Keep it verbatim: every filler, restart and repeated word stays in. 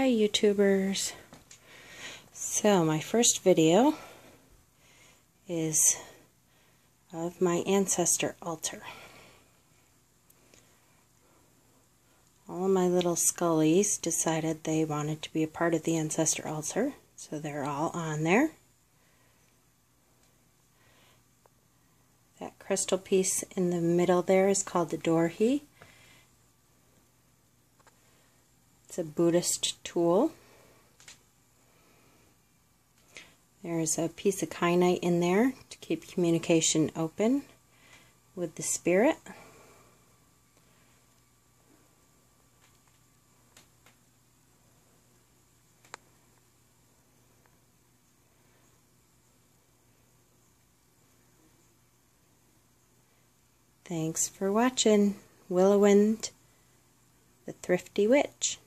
Hi YouTubers. So my first video is of my Ancestor altar. All of my little Scullies decided they wanted to be a part of the Ancestor altar, so they're all on there. That crystal piece in the middle there is called the Dorhe. It's a Buddhist tool. There's a piece of kyanite in there to keep communication open with the spirit. Thanks for watching. Willowind, the Thrifty Witch.